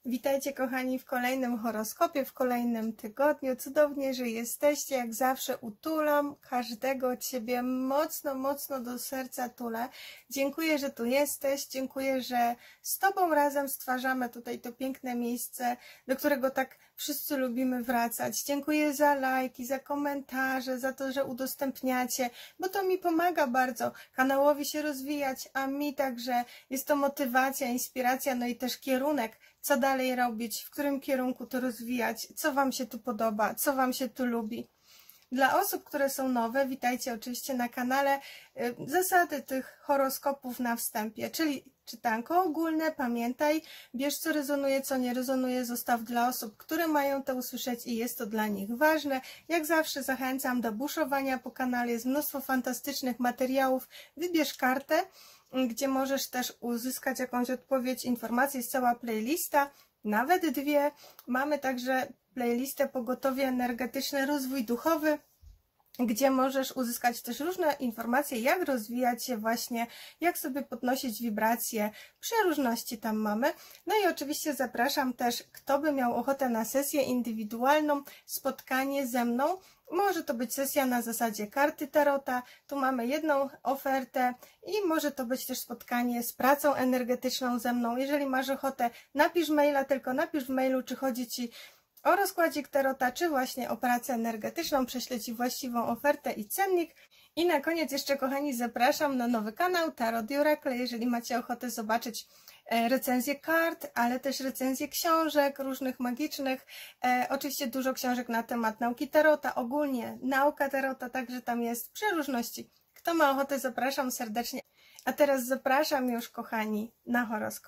Witajcie kochani w kolejnym horoskopie, w kolejnym tygodniu. Cudownie, że jesteście. Jak zawsze utulam każdego Ciebie mocno, mocno do serca tulę. Dziękuję, że tu jesteś. Dziękuję, że z Tobą razem stwarzamy tutaj to piękne miejsce, do którego tak wszyscy lubimy wracać. Dziękuję za lajki, za komentarze, za to, że udostępniacie, bo to mi pomaga bardzo kanałowi się rozwijać, a mi także jest to motywacja, inspiracja, no i też kierunek, co dalej robić, w którym kierunku to rozwijać, co Wam się tu podoba, co Wam się tu lubi. Dla osób, które są nowe, witajcie oczywiście na kanale. Zasady tych horoskopów na wstępie, czyli czytanko ogólne, pamiętaj, bierz co rezonuje, co nie rezonuje, zostaw dla osób, które mają to usłyszeć i jest to dla nich ważne. Jak zawsze zachęcam do buszowania po kanale, jest mnóstwo fantastycznych materiałów, wybierz kartę, gdzie możesz też uzyskać jakąś odpowiedź, informacje, jest cała playlista, nawet dwie. Mamy także playlistę Pogotowie Energetyczne, Rozwój Duchowy, gdzie możesz uzyskać też różne informacje, jak rozwijać się właśnie, jak sobie podnosić wibracje, przeróżności tam mamy. No i oczywiście zapraszam też, kto by miał ochotę na sesję indywidualną, spotkanie ze mną. Może to być sesja na zasadzie karty tarota, tu mamy jedną ofertę i może to być też spotkanie z pracą energetyczną ze mną. Jeżeli masz ochotę, napisz maila, tylko napisz w mailu, czy chodzi Ci o rozkładzik tarota, czy właśnie o pracę energetyczną, prześlę Ci właściwą ofertę i cennik. I na koniec jeszcze, kochani, zapraszam na nowy kanał Tarot i Oracle, jeżeli macie ochotę zobaczyć recenzje kart, ale też recenzje książek różnych magicznych. Oczywiście dużo książek na temat nauki tarota, ogólnie nauka tarota, także tam jest przeróżności. Kto ma ochotę, zapraszam serdecznie. A teraz zapraszam już, kochani, na horoskop.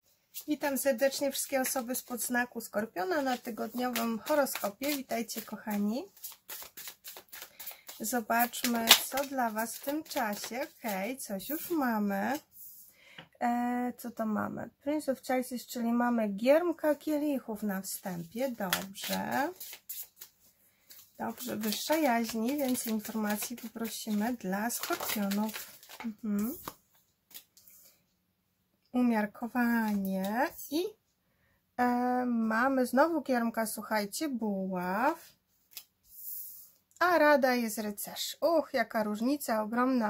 Witam serdecznie wszystkie osoby spod znaku Skorpiona na tygodniowym horoskopie. Witajcie, kochani. Zobaczmy, co dla Was w tym czasie. Okej, coś już mamy. Co to mamy? Prince of Chalices, czyli mamy giermka kielichów na wstępie. Dobrze. Dobrze, wyższa jaźni, więcej informacji poprosimy dla Skorpionów. Umiarkowanie i mamy znowu giermka, słuchajcie, buław, a rada jest rycerz. Jaka różnica ogromna.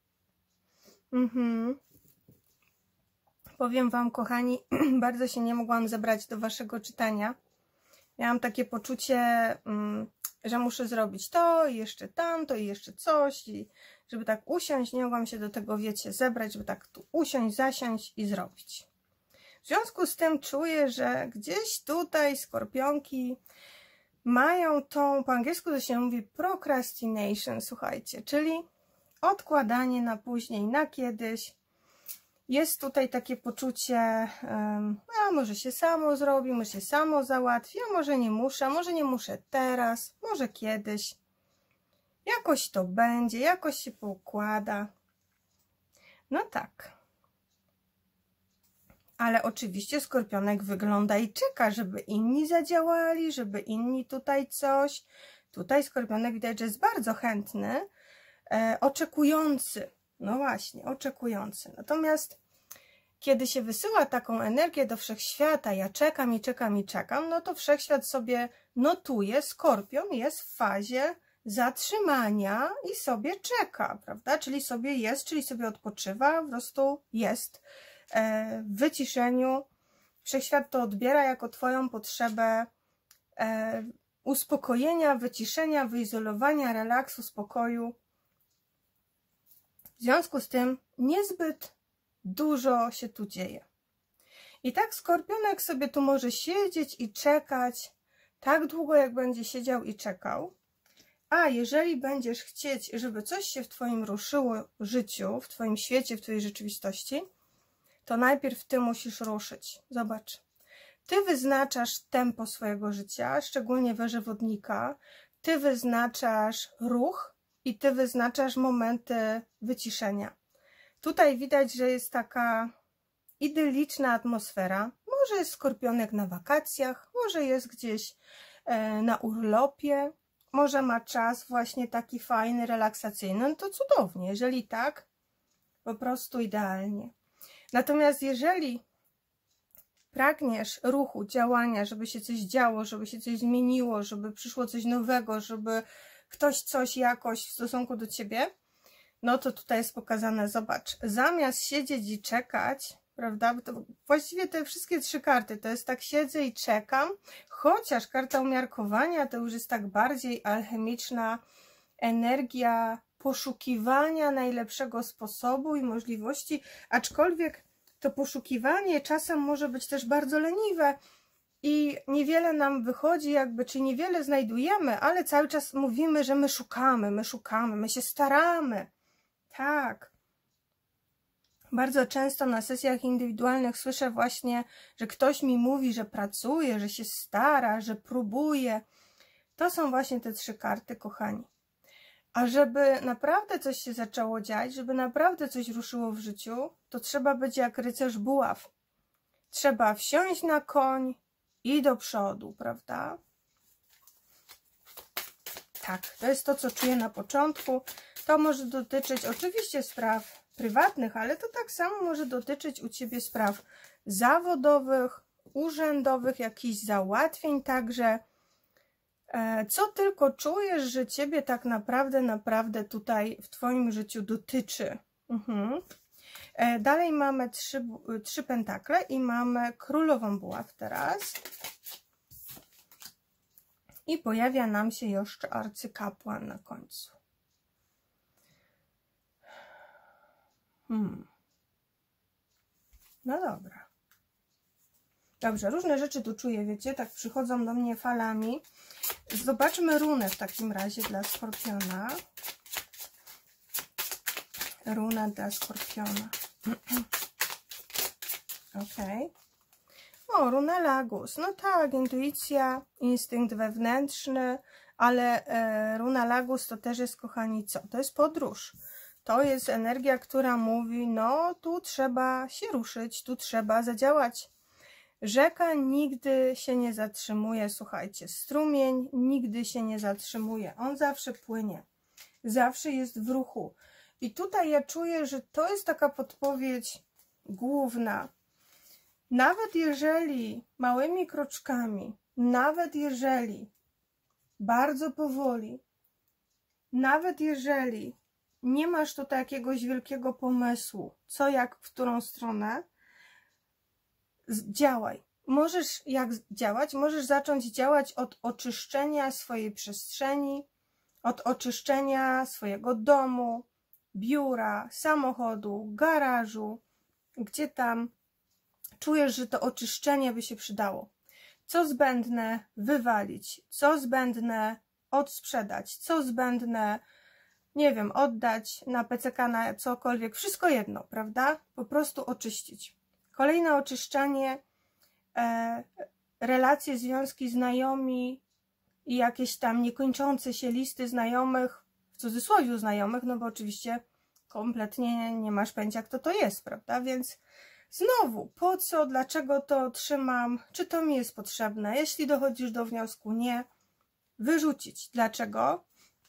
Powiem Wam, kochani, bardzo się nie mogłam zebrać do Waszego czytania. Miałam takie poczucie, że muszę zrobić to i jeszcze tamto i jeszcze coś, i żeby tak usiąść, nie mogłam się do tego, wiecie, zebrać, żeby tak tu usiąść, zasiąść i zrobić. W związku z tym czuję, że gdzieś tutaj skorpionki mają tą, po angielsku to się mówi procrastination, słuchajcie, czyli odkładanie na później, na kiedyś. Jest tutaj takie poczucie, a może się samo zrobi, może się samo załatwi, a może nie muszę teraz, może kiedyś. Jakoś to będzie, jakoś się poukłada. No tak. Ale oczywiście skorpionek wygląda i czeka, żeby inni zadziałali, żeby inni tutaj coś. Tutaj skorpionek widać, że jest bardzo chętny, oczekujący. No właśnie, oczekujący. Natomiast kiedy się wysyła taką energię do wszechświata, ja czekam i czekam i czekam, no to wszechświat sobie notuje, skorpion jest w fazie zatrzymania i sobie czeka, prawda? Czyli sobie jest, czyli sobie odpoczywa, po prostu jest w wyciszeniu. Wszechświat to odbiera jako Twoją potrzebę uspokojenia, wyciszenia, wyizolowania, relaksu, spokoju. W związku z tym niezbyt dużo się tu dzieje. I tak skorpionek sobie tu może siedzieć i czekać tak długo, jak będzie siedział i czekał. A jeżeli będziesz chcieć, żeby coś się w Twoim ruszyło życiu, w Twoim świecie, w Twojej rzeczywistości, to najpierw Ty musisz ruszyć. Zobacz. Ty wyznaczasz tempo swojego życia, szczególnie we wodnika. Ty wyznaczasz ruch i Ty wyznaczasz momenty wyciszenia. Tutaj widać, że jest taka idyliczna atmosfera. Może jest skorpionek na wakacjach, może jest gdzieś na urlopie, może ma czas właśnie taki fajny, relaksacyjny. No to cudownie. Jeżeli tak, po prostu idealnie. Natomiast jeżeli pragniesz ruchu, działania, żeby się coś działo, żeby się coś zmieniło, żeby przyszło coś nowego, żeby ktoś coś jakoś w stosunku do ciebie, no to tutaj jest pokazane, zobacz, zamiast siedzieć i czekać, prawda, bo to właściwie te wszystkie 3 karty, to jest tak siedzę i czekam, chociaż karta umiarkowania to już jest tak bardziej alchemiczna energia poszukiwania najlepszego sposobu i możliwości, aczkolwiek to poszukiwanie czasem może być też bardzo leniwe i niewiele nam wychodzi jakby, czy niewiele znajdujemy, ale cały czas mówimy, że my szukamy, my się staramy. Tak. Bardzo często na sesjach indywidualnych słyszę właśnie, że ktoś mi mówi, że pracuje, że się stara, że próbuje. To są właśnie te 3 karty, kochani. A żeby naprawdę coś się zaczęło dziać, żeby naprawdę coś ruszyło w życiu, to trzeba być jak rycerz buław. Trzeba wsiąść na koń i do przodu, prawda? Tak, to jest to, co czuję na początku. To może dotyczyć oczywiście spraw prywatnych, ale to tak samo może dotyczyć u ciebie spraw zawodowych, urzędowych, jakichś załatwień także. Co tylko czujesz, że ciebie tak naprawdę tutaj w twoim życiu dotyczy. Dalej mamy 3 pentakle i mamy królową buław teraz. I pojawia nam się jeszcze arcykapłan na końcu. No dobra. Dobrze, różne rzeczy tu czuję, wiecie, tak przychodzą do mnie falami. Zobaczmy runę w takim razie dla Skorpiona. Runa dla Skorpiona. Ok. O, runa Lagus. No tak, intuicja, instynkt wewnętrzny, ale runa Lagus to też jest, kochani, co? To jest podróż. To jest energia, która mówi, no tu trzeba się ruszyć, tu trzeba zadziałać. Rzeka nigdy się nie zatrzymuje, słuchajcie, strumień nigdy się nie zatrzymuje, on zawsze płynie, zawsze jest w ruchu. I tutaj ja czuję, że to jest taka podpowiedź główna. Nawet jeżeli małymi kroczkami, nawet jeżeli bardzo powoli, nawet jeżeli nie masz tutaj jakiegoś wielkiego pomysłu, co, jak, w którą stronę, działaj. Możesz jak działać? Możesz zacząć działać od oczyszczenia swojej przestrzeni, od oczyszczenia swojego domu, biura, samochodu, garażu, gdzie tam czujesz, że to oczyszczenie by się przydało. Co zbędne wywalić, co zbędne odsprzedać, co zbędne, nie wiem, oddać na PCK, na cokolwiek, wszystko jedno, prawda? Po prostu oczyścić. Kolejne oczyszczanie, relacje, związki, znajomi i jakieś tam niekończące się listy znajomych, w cudzysłowie znajomych, no bo oczywiście kompletnie nie masz pojęcia, kto to jest, prawda? Więc znowu, po co, dlaczego to trzymam, czy to mi jest potrzebne? Jeśli dochodzisz do wniosku nie, wyrzucić. Dlaczego?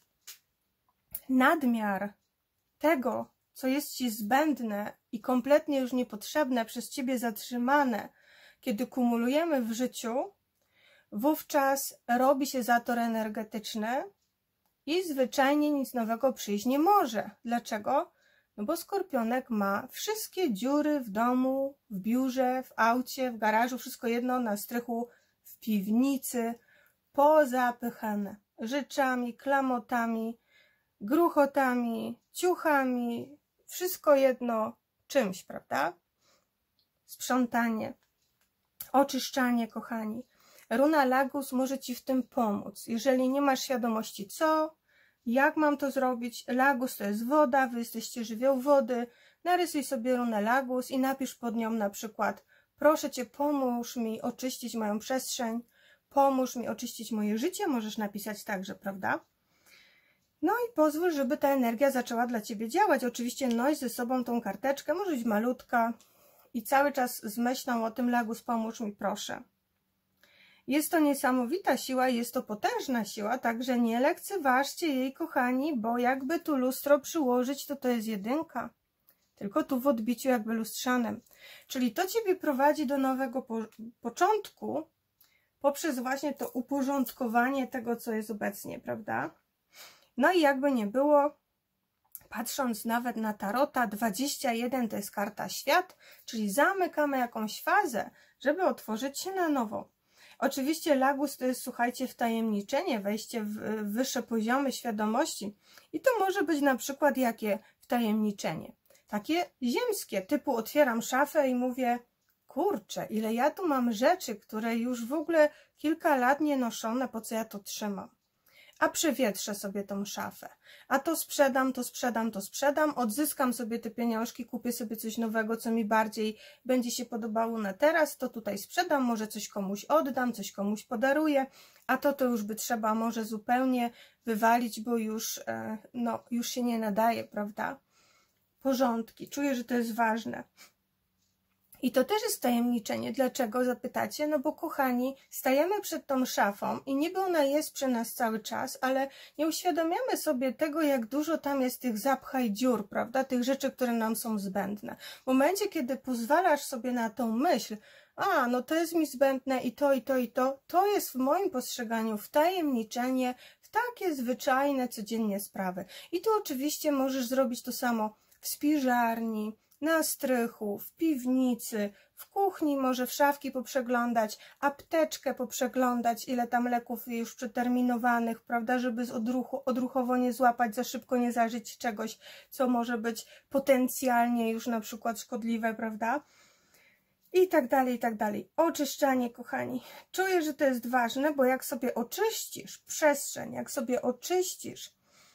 Nadmiar tego, co jest ci zbędne i kompletnie już niepotrzebne, przez ciebie zatrzymane, kiedy kumulujemy w życiu, wówczas robi się zator energetyczny i zwyczajnie nic nowego przyjść nie może. Dlaczego? No bo Skorpionek ma wszystkie dziury w domu, w biurze, w aucie, w garażu, wszystko jedno, na strychu, w piwnicy, pozapychane rzeczami, klamotami, gruchotami, ciuchami, wszystko jedno czymś, prawda? Sprzątanie, oczyszczanie, kochani. Runa Lagus może ci w tym pomóc. Jeżeli nie masz świadomości co, jak mam to zrobić, Lagus to jest woda, wy jesteście żywioł wody, narysuj sobie runę Lagus i napisz pod nią na przykład: proszę cię, pomóż mi oczyścić moją przestrzeń, pomóż mi oczyścić moje życie, możesz napisać także, prawda? No i pozwól, żeby ta energia zaczęła dla ciebie działać. Oczywiście noś ze sobą tą karteczkę, może być malutka i cały czas z myślą o tym: Lagus, pomóż mi, proszę. Jest to niesamowita siła, jest to potężna siła, także nie lekceważcie jej, kochani, bo jakby tu lustro przyłożyć, to jest 1. To tylko tu w odbiciu jakby lustrzanym. Czyli to Ciebie prowadzi do nowego początku poprzez właśnie to uporządkowanie tego, co jest obecnie, prawda? No i jakby nie było, patrząc nawet na tarota, 21 to jest karta świat, czyli zamykamy jakąś fazę, żeby otworzyć się na nowo. Oczywiście Lagus to jest, słuchajcie, wtajemniczenie, wejście w wyższe poziomy świadomości. I to może być na przykład jakie wtajemniczenie? Takie ziemskie, typu otwieram szafę i mówię, kurczę, ile ja tu mam rzeczy, które już w ogóle kilka lat nie noszone, po co ja to trzymam? A przewietrzę sobie tą szafę, a to sprzedam, to sprzedam, to sprzedam, odzyskam sobie te pieniążki, kupię sobie coś nowego, co mi bardziej będzie się podobało na teraz, to tutaj sprzedam, może coś komuś oddam, coś komuś podaruję, a to już by trzeba może zupełnie wywalić, bo już, no, już się nie nadaje, prawda? Porządki, czuję, że to jest ważne. I to też jest tajemniczenie. Dlaczego? Zapytacie? No bo kochani, stajemy przed tą szafą i niby ona jest przy nas cały czas, ale nie uświadamiamy sobie tego, jak dużo tam jest tych zapchaj dziur, prawda? Tych rzeczy, które nam są zbędne. W momencie, kiedy pozwalasz sobie na tą myśl, a no to jest mi zbędne i to, i to, i to jest w moim postrzeganiu wtajemniczenie w takie zwyczajne, codziennie sprawy. I tu oczywiście możesz zrobić to samo w spiżarni, na strychu, w piwnicy, w kuchni, może w szafki poprzeglądać, apteczkę poprzeglądać, ile tam leków już przeterminowanych, prawda, żeby odruchowo nie złapać, za szybko nie zażyć czegoś, co może być potencjalnie już na przykład szkodliwe, prawda? I tak dalej, i tak dalej. Oczyszczanie, kochani. Czuję, że to jest ważne, bo jak sobie oczyścisz przestrzeń, jak sobie oczyścisz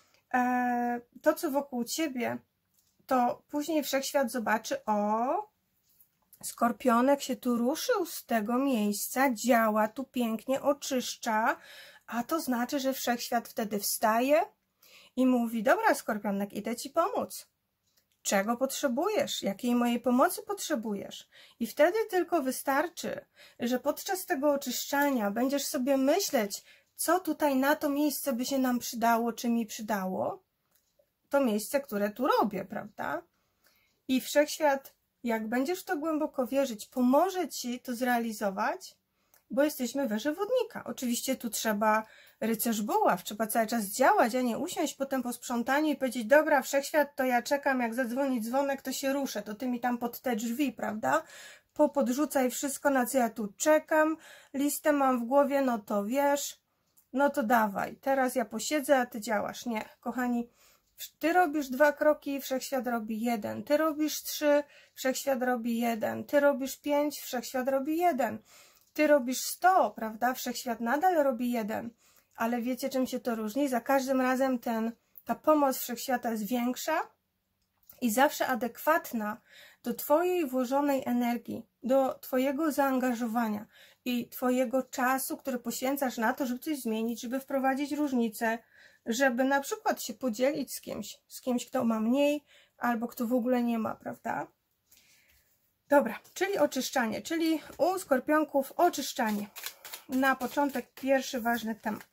to, co wokół Ciebie, to później wszechświat zobaczy, o, skorpionek się tu ruszył z tego miejsca, działa tu pięknie, oczyszcza, a to znaczy, że wszechświat wtedy wstaje i mówi, dobra skorpionek, idę Ci pomóc. Czego potrzebujesz? Jakiej mojej pomocy potrzebujesz? I wtedy tylko wystarczy, że podczas tego oczyszczania będziesz sobie myśleć, co tutaj na to miejsce by się nam przydało, czy mi przydało, to miejsce, które tu robię, prawda? I wszechświat, jak będziesz w to głęboko wierzyć, pomoże Ci to zrealizować, bo jesteśmy w erze wodnika. Oczywiście tu trzeba rycerz buław, trzeba cały czas działać, a nie usiąść potem po sprzątaniu i powiedzieć, dobra, wszechświat, to ja czekam, jak zadzwoni dzwonek, to się ruszę, to Ty mi tam pod te drzwi, prawda? Podrzucaj wszystko, na co ja tu czekam, listę mam w głowie, no to wiesz, no to dawaj, teraz ja posiedzę, a Ty działasz. Nie, kochani, Ty robisz 2 kroki, wszechświat robi 1. Ty robisz 3, wszechświat robi 1. Ty robisz 5, wszechświat robi 1. Ty robisz 100, prawda? Wszechświat nadal robi 1. Ale wiecie, czym się to różni? Za każdym razem ta pomoc wszechświata jest większa i zawsze adekwatna do Twojej włożonej energii, do Twojego zaangażowania i Twojego czasu, który poświęcasz na to, żeby coś zmienić, żeby wprowadzić różnice, żeby na przykład się podzielić z kimś, kto ma mniej, albo kto w ogóle nie ma, prawda? Dobra, czyli oczyszczanie, czyli u skorpionków oczyszczanie. Na początek pierwszy ważny temat.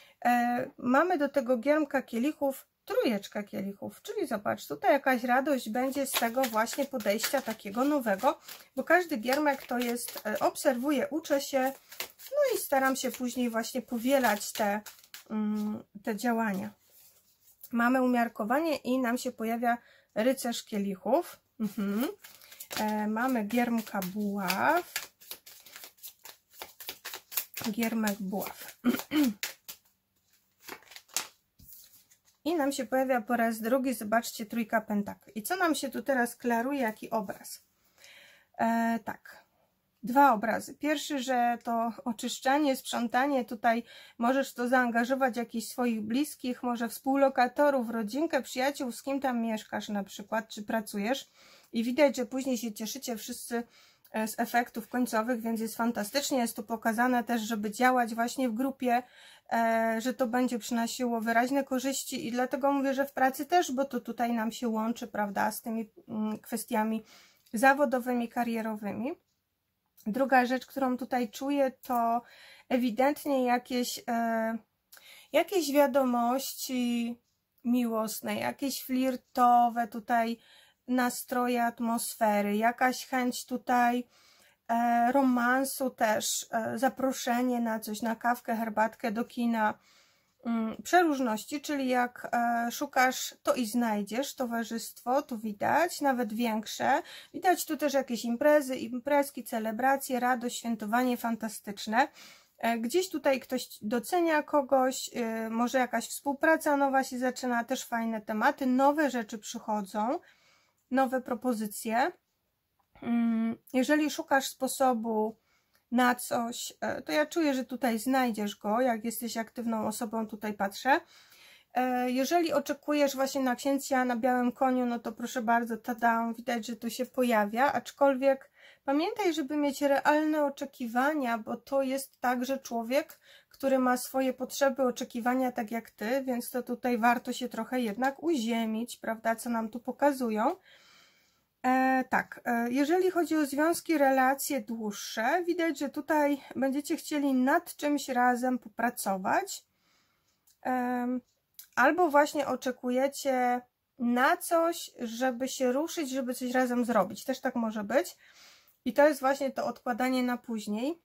Mamy do tego giermka kielichów, 3 kielichów, czyli zobacz, tutaj jakaś radość będzie z tego właśnie podejścia takiego nowego, bo każdy giermek to jest, obserwuję, uczę się, no i staram się później właśnie powielać te działania. Mamy umiarkowanie i nam się pojawia rycerz kielichów. Mamy giermka buław. Giermek buław. I nam się pojawia po raz drugi, zobaczcie, 3 pentakli. I co nam się tu teraz klaruje, jaki obraz? Tak. 2 obrazy. Pierwszy, że to oczyszczanie, sprzątanie, tutaj możesz to zaangażować jakichś swoich bliskich, może współlokatorów, rodzinkę, przyjaciół, z kim tam mieszkasz na przykład, czy pracujesz. I widać, że później się cieszycie wszyscy z efektów końcowych, więc jest fantastycznie. Jest tu pokazane też, żeby działać właśnie w grupie, że to będzie przynosiło wyraźne korzyści i dlatego mówię, że w pracy też, bo to tutaj nam się łączy, prawda, z tymi kwestiami zawodowymi, karierowymi. Druga rzecz, którą tutaj czuję, to ewidentnie jakieś wiadomości miłosne, jakieś flirtowe tutaj nastroje, atmosfery, jakaś chęć tutaj romansu też, zaproszenie na coś, na kawkę, herbatkę, do kina, przeróżności, czyli jak szukasz, to i znajdziesz towarzystwo, tu widać, nawet większe, widać tu też jakieś imprezy, imprezki, celebracje, radość, świętowanie fantastyczne. Gdzieś tutaj ktoś docenia kogoś, może jakaś współpraca nowa się zaczyna, też fajne tematy, nowe rzeczy przychodzą, nowe propozycje. Jeżeli szukasz sposobu na coś, to ja czuję, że tutaj znajdziesz go, jak jesteś aktywną osobą, tutaj patrzę. Jeżeli oczekujesz właśnie na księcia na białym koniu, no to proszę bardzo, tada, widać, że tu się pojawia, aczkolwiek pamiętaj, żeby mieć realne oczekiwania, bo to jest także człowiek, który ma swoje potrzeby, oczekiwania tak jak ty, więc to tutaj warto się trochę jednak uziemić, prawda, co nam tu pokazują. Tak, jeżeli chodzi o związki, relacje dłuższe, widać, że tutaj będziecie chcieli nad czymś razem popracować, albo właśnie oczekujecie na coś, żeby się ruszyć, żeby coś razem zrobić, też tak może być. I to jest właśnie to odkładanie na później.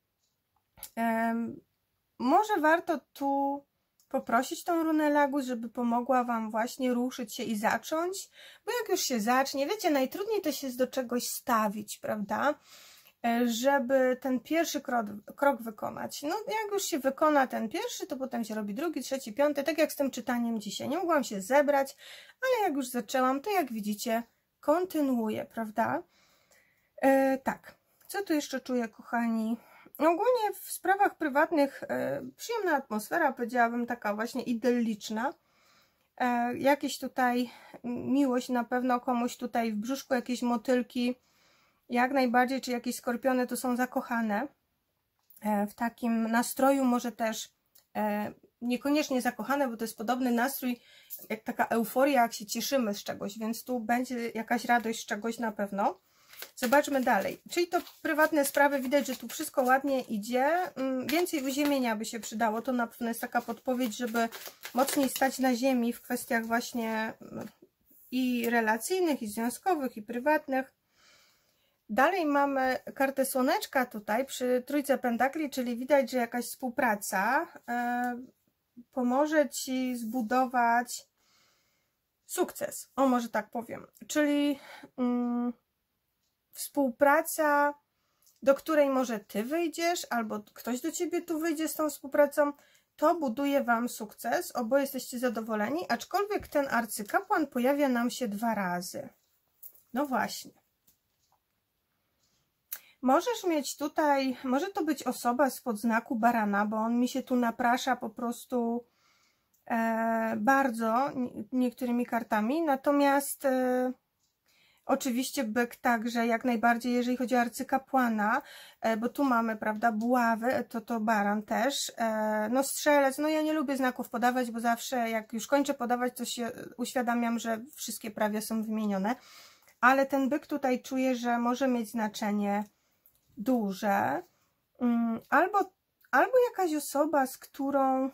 Może warto tu poprosić tą runę Lagus, żeby pomogła wam właśnie ruszyć się i zacząć, bo jak już się zacznie, wiecie, najtrudniej to się jest do czegoś stawić, prawda, żeby ten pierwszy krok wykonać. No jak już się wykona ten pierwszy, to potem się robi drugi, trzeci, piąty, tak jak z tym czytaniem dzisiaj. Nie mogłam się zebrać, ale jak już zaczęłam, to jak widzicie, kontynuuję, prawda. Tak, co tu jeszcze czuję, kochani? Ogólnie w sprawach prywatnych przyjemna atmosfera, powiedziałabym, taka właśnie idylliczna. Jakieś tutaj miłość na pewno, komuś tutaj w brzuszku jakieś motylki, jak najbardziej, czy jakieś skorpiony tu są zakochane. W takim nastroju może też niekoniecznie zakochane, bo to jest podobny nastrój, jak taka euforia, jak się cieszymy z czegoś, więc tu będzie jakaś radość z czegoś na pewno. Zobaczmy dalej. Czyli to prywatne sprawy, widać, że tu wszystko ładnie idzie. Więcej uziemienia by się przydało. To na pewno jest taka podpowiedź, żeby mocniej stać na ziemi w kwestiach właśnie i relacyjnych, i związkowych, i prywatnych. Dalej mamy kartę słoneczka tutaj przy trójce pentakli, czyli widać, że jakaś współpraca pomoże ci zbudować sukces. O, może tak powiem. Czyli współpraca, do której może ty wyjdziesz, albo ktoś do ciebie tu wyjdzie z tą współpracą, to buduje wam sukces, oboje jesteście zadowoleni, aczkolwiek ten arcykapłan pojawia nam się 2 razy. No właśnie. Możesz mieć tutaj, może to być osoba spod znaku barana, bo on mi się tu naprasza po prostu bardzo niektórymi kartami, natomiast oczywiście byk także jak najbardziej, jeżeli chodzi o arcykapłana, bo tu mamy, prawda, buławy, to baran też, no strzelec, no ja nie lubię znaków podawać, bo zawsze jak już kończę podawać, to się uświadamiam, że wszystkie prawie są wymienione, ale ten byk tutaj czuję, że może mieć znaczenie duże, albo jakaś osoba, z którą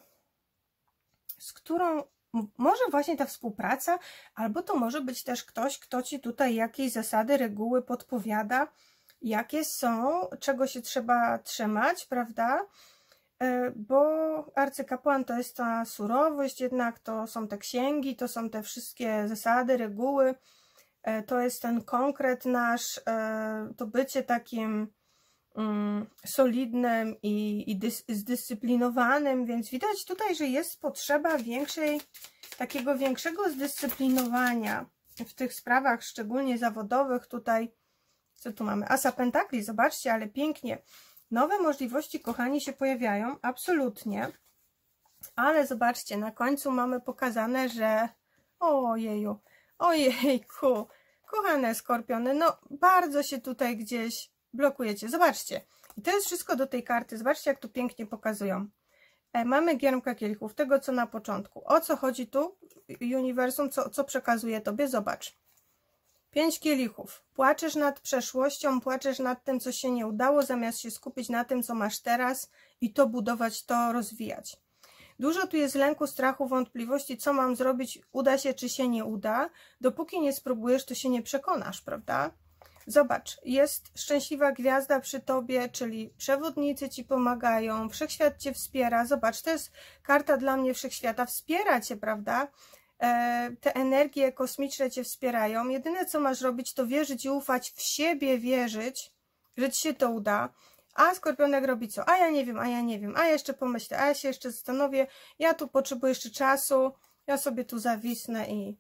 może właśnie ta współpraca, albo to może być też ktoś, kto ci tutaj jakieś zasady, reguły podpowiada, jakie są, czego się trzeba trzymać, prawda? Bo arcykapłan to jest ta surowość, jednak to są te księgi, to są te wszystkie zasady, reguły, to jest ten konkret nasz, to bycie takim solidnym i zdyscyplinowanym, więc widać tutaj, że jest potrzeba takiego większego zdyscyplinowania w tych sprawach, szczególnie zawodowych. Tutaj, co tu mamy? Asa pentakli, zobaczcie, ale pięknie. Nowe możliwości, kochani, się pojawiają, absolutnie, ale zobaczcie, na końcu mamy pokazane, że ojeju, ojejku, kochane skorpiony, no bardzo się tutaj gdzieś blokujecie. Zobaczcie. I to jest wszystko do tej karty. Zobaczcie, jak tu pięknie pokazują. Mamy giermka kielichów, tego co na początku. O co chodzi tu? Uniwersum, co przekazuje tobie? Zobacz. 5 kielichów. Płaczesz nad przeszłością, płaczesz nad tym, co się nie udało, zamiast się skupić na tym, co masz teraz i to budować, to rozwijać. Dużo tu jest lęku, strachu, wątpliwości, co mam zrobić, uda się czy się nie uda. Dopóki nie spróbujesz, to się nie przekonasz, prawda? Zobacz, jest szczęśliwa gwiazda przy tobie, czyli przewodnicy ci pomagają, wszechświat cię wspiera. Zobacz, to jest karta dla mnie wszechświata, wspiera cię, prawda? Te energie kosmiczne cię wspierają. Jedyne, co masz robić, to wierzyć i ufać w siebie, wierzyć, że ci się to uda. A Skorpionek robi co? A ja nie wiem, a ja nie wiem, a ja jeszcze pomyślę, a ja się jeszcze zastanowię, ja tu potrzebuję jeszcze czasu, ja sobie tu zawisnę i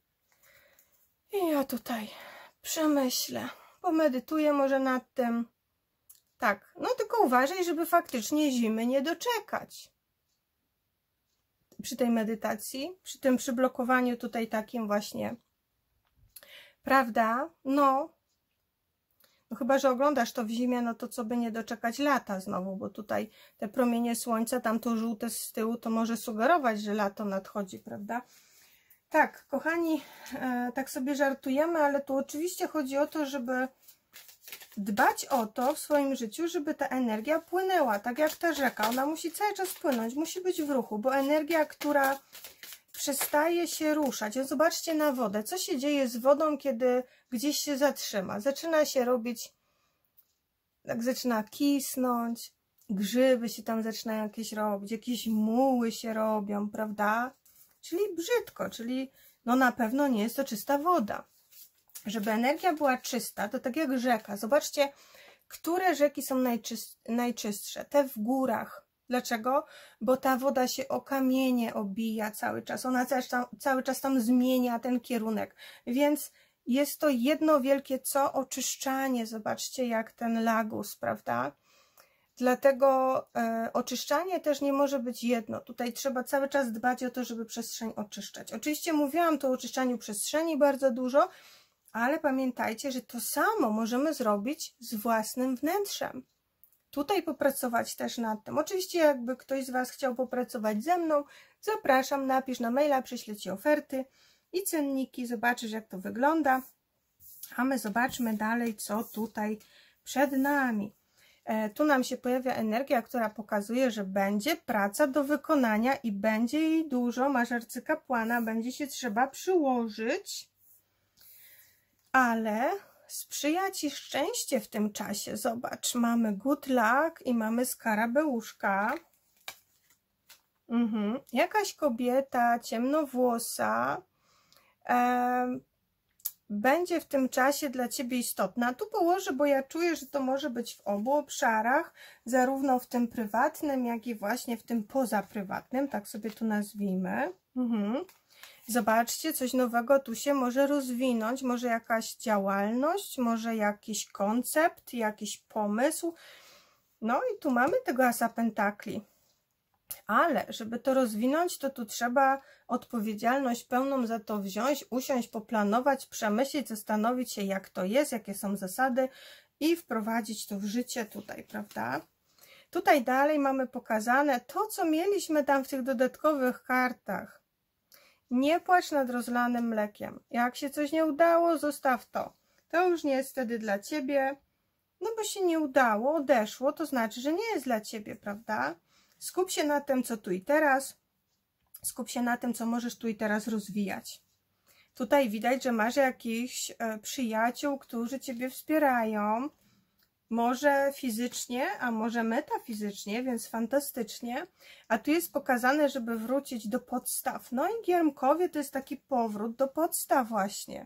ja tutaj przemyślę, pomedytuję może nad tym. Tak, no tylko uważaj, żeby faktycznie zimy nie doczekać. Przy tej medytacji, przy tym przyblokowaniu tutaj takim właśnie, prawda? No chyba, że oglądasz to w zimie, no to co by nie doczekać lata znowu, bo tutaj te promienie słońca, tam to żółte z tyłu, to może sugerować, że lato nadchodzi, prawda? Tak, kochani, tak sobie żartujemy, ale tu oczywiście chodzi o to, żeby dbać o to w swoim życiu, żeby ta energia płynęła, tak jak ta rzeka. Ona musi cały czas płynąć, musi być w ruchu, bo energia, która przestaje się ruszać. Zobaczcie na wodę. Co się dzieje z wodą, kiedy gdzieś się zatrzyma? Zaczyna się robić, tak zaczyna kisnąć, grzyby się tam zaczynają jakieś robić, jakieś muły się robią, prawda? Czyli brzydko, czyli no na pewno nie jest to czysta woda. Żeby energia była czysta, to tak jak rzeka. Zobaczcie, które rzeki są najczystsze. Te w górach. Dlaczego? Bo ta woda się o kamienie obija cały czas. Ona cały czas tam zmienia ten kierunek. Więc jest to jedno wielkie oczyszczanie. Zobaczcie, jak ten lagus, prawda? Dlatego oczyszczanie też nie może być jedno. Tutaj trzeba cały czas dbać o to, żeby przestrzeń oczyszczać. Oczywiście mówiłam tu o oczyszczaniu przestrzeni bardzo dużo, ale pamiętajcie, że to samo możemy zrobić z własnym wnętrzem. Tutaj popracować też nad tym. Oczywiście jakby ktoś z Was chciał popracować ze mną, zapraszam, napisz na maila, przyślę Ci oferty i cenniki, zobaczysz jak to wygląda. A my zobaczmy dalej, co tutaj przed nami. Tu nam się pojawia energia, która pokazuje, że będzie praca do wykonania i będzie jej dużo. Masz arcykapłana, będzie się trzeba przyłożyć, ale sprzyja Ci szczęście w tym czasie. Zobacz, mamy good luck i mamy skarabeuszka. Jakaś kobieta ciemnowłosa będzie w tym czasie dla Ciebie istotna. Tu położę, bo ja czuję, że to może być w obu obszarach, zarówno w tym prywatnym, jak i właśnie w tym pozaprywatnym, tak sobie tu nazwijmy. Zobaczcie, coś nowego tu się może rozwinąć, może jakaś działalność, może jakiś koncept, jakiś pomysł. No i tu mamy tego asa pentakli. Ale żeby to rozwinąć, to tu trzeba odpowiedzialność pełną za to wziąć, usiąść, poplanować, przemyśleć, zastanowić się, jak to jest, jakie są zasady i wprowadzić to w życie tutaj, prawda? Tutaj dalej mamy pokazane to, co mieliśmy tam w tych dodatkowych kartach. Nie płacz nad rozlanym mlekiem. Jak się coś nie udało, zostaw to. To już nie jest wtedy dla Ciebie. No bo się nie udało, odeszło, to znaczy, że nie jest dla Ciebie, prawda? Skup się na tym, co tu i teraz. Skup się na tym, co możesz tu i teraz rozwijać. Tutaj widać, że masz jakichś przyjaciół, którzy Ciebie wspierają. Może fizycznie, a może metafizycznie, więc fantastycznie. A tu jest pokazane, żeby wrócić do podstaw. No i giermkowie to jest taki powrót do podstaw właśnie.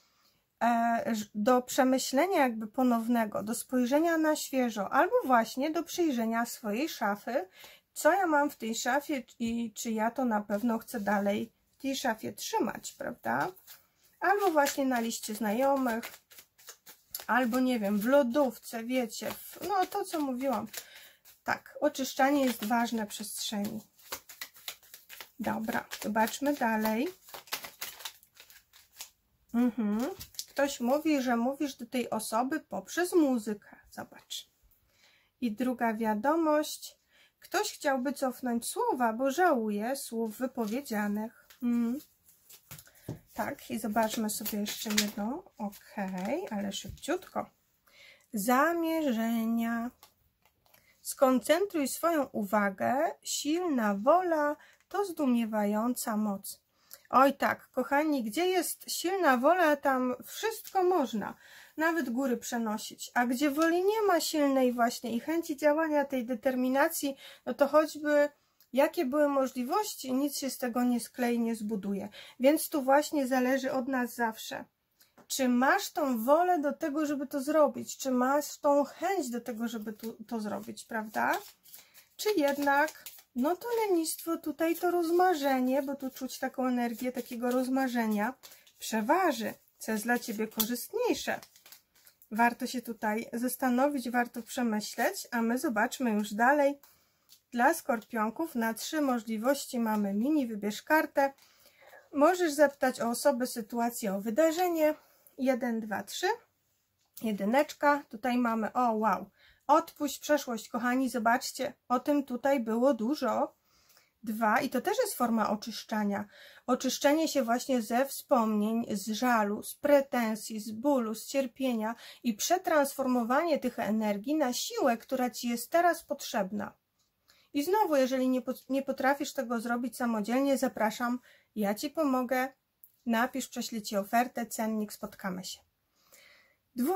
Do przemyślenia jakby ponownego, do spojrzenia na świeżo, albo właśnie do przyjrzenia swojej szafy, co ja mam w tej szafie i czy ja to na pewno chcę dalej w tej szafie trzymać, prawda? Albo właśnie na liście znajomych, albo nie wiem, w lodówce, wiecie, no to co mówiłam. Tak, oczyszczanie jest ważne przestrzeni. Dobra, zobaczmy dalej. Ktoś mówi, że mówisz do tej osoby poprzez muzykę. Zobacz. I druga wiadomość. Ktoś chciałby cofnąć słowa, bo żałuje słów wypowiedzianych. Tak, i zobaczmy sobie jeszcze jedną. Ok, ale szybciutko. Zamierzenia. Skoncentruj swoją uwagę, silna wola to zdumiewająca moc. Oj tak, kochani, gdzie jest silna wola, tam wszystko można, nawet góry przenosić. A gdzie woli nie ma silnej właśnie i chęci działania, tej determinacji, no to choćby jakie były możliwości, nic się z tego nie sklei, nie zbuduje. Więc tu właśnie zależy od nas zawsze. Czy masz tą wolę do tego, żeby to zrobić? Czy masz tą chęć do tego, żeby to zrobić, prawda? Czy jednak, no to lenistwo tutaj, to rozmarzenie, bo tu czuć taką energię takiego rozmarzenia, przeważy, co jest dla Ciebie korzystniejsze. Warto się tutaj zastanowić, warto przemyśleć, a my zobaczmy już dalej. Dla skorpionków na 3 możliwości mamy mini, wybierz kartę. Możesz zapytać o osobę, sytuację, o wydarzenie. 1, 2, 3. Jedyneczka. Tutaj mamy, o wow, odpuść przeszłość, kochani, zobaczcie, o tym tutaj było dużo. 2, i to też jest forma oczyszczania. Oczyszczenie się właśnie ze wspomnień, z żalu, z pretensji, z bólu, z cierpienia i przetransformowanie tych energii na siłę, która Ci jest teraz potrzebna. I znowu, jeżeli nie potrafisz tego zrobić samodzielnie, zapraszam, ja Ci pomogę. Napisz, prześlę Ci ofertę, cennik, spotkamy się. 2.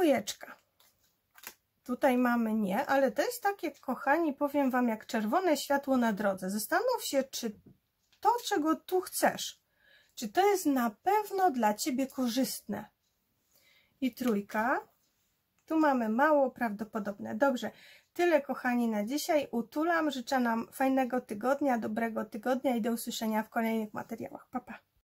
Tutaj mamy nie, ale to jest takie, kochani, powiem Wam, jak czerwone światło na drodze. Zastanów się, czy to, czego tu chcesz, czy to jest na pewno dla Ciebie korzystne. I 3. Tu mamy mało prawdopodobne. Dobrze, tyle, kochani, na dzisiaj. Utulam, życzę nam fajnego tygodnia, dobrego tygodnia i do usłyszenia w kolejnych materiałach. Pa, pa.